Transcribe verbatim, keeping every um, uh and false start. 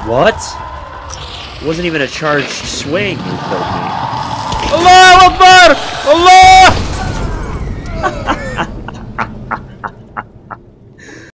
What? It wasn't even a charged swing. You killed me. Allah Akbar! Allah